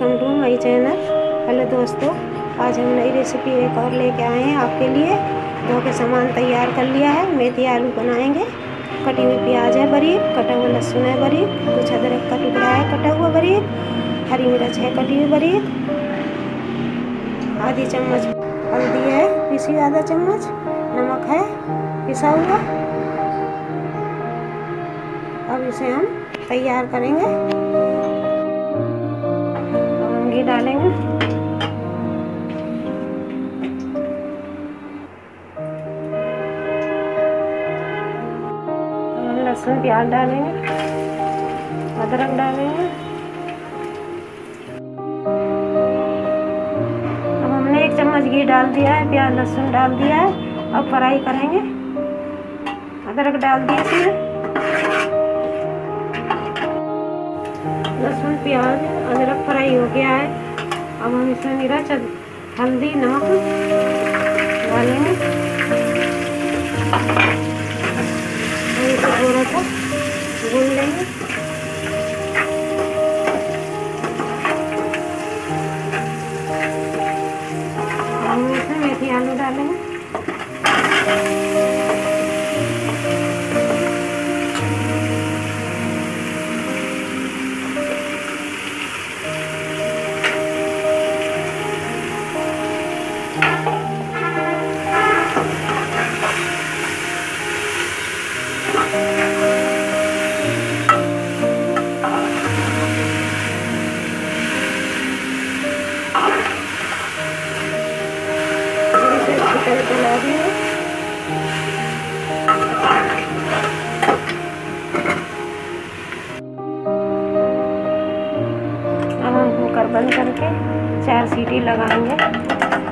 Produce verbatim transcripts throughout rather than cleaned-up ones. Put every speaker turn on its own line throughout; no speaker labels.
Welcome to my channel. Hello दोस्तों, आज हम नई रेसिपी एक और लेके आए हैं आपके लिए। धो के सामान तैयार कर लिया है। मेथी आलू बनाएंगे। कटी हुई प्याज है बारीक, कटा हुआ लहसुन है बारीक, कुछ अदरक का टुकड़ा है कटा हुआ बारीक, हरी मिर्च है कटी हुई बारीक, आधी चम्मच हल्दी है पिसी, आधा चम्मच नमक है पिसा हुआ। अब इसे हम तैयार करेंगे। अब हम घी डालेंगे। अब हम लहसुन प्याज डालेंगे, अदरक डालेंगे। अब हमने एक चम्मच घी डाल दिया है, प्याज लहसुन डाल दिया है। अब फ्राई करेंगे। अदरक डाल दिए इसमें, लहसुन प्याज अदरक फ्राई हो गया है। अब हम इसमें मिर्च हल्दी नमक डालेंगे। इसे थोड़ा सा भून लेंगे। हम इसमें मेथी आलू डालेंगे। चला दिए। अब हम कुकर बंद करके चार सीटी लगाएंगे।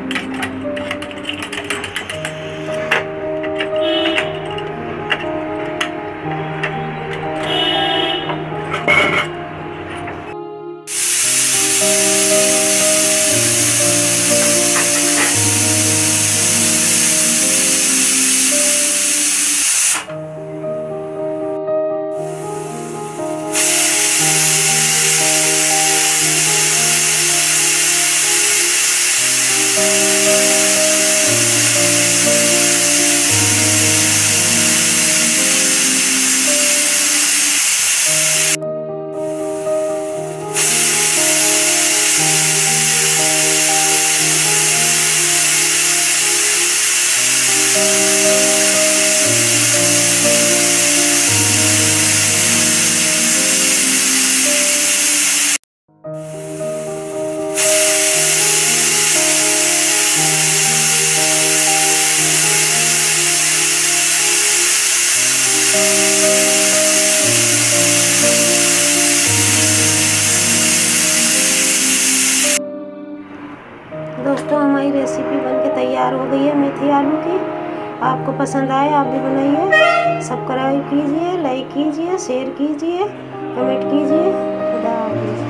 दोस्तों, हमारी रेसिपी बनके तैयार हो गई है मेथी आलू की। आपको पसंद आए आप भी बनाइए। सब्सक्राइब कीजिए, लाइक कीजिए, शेयर कीजिए, कमेंट कीजिए। खुदा हाफिज़।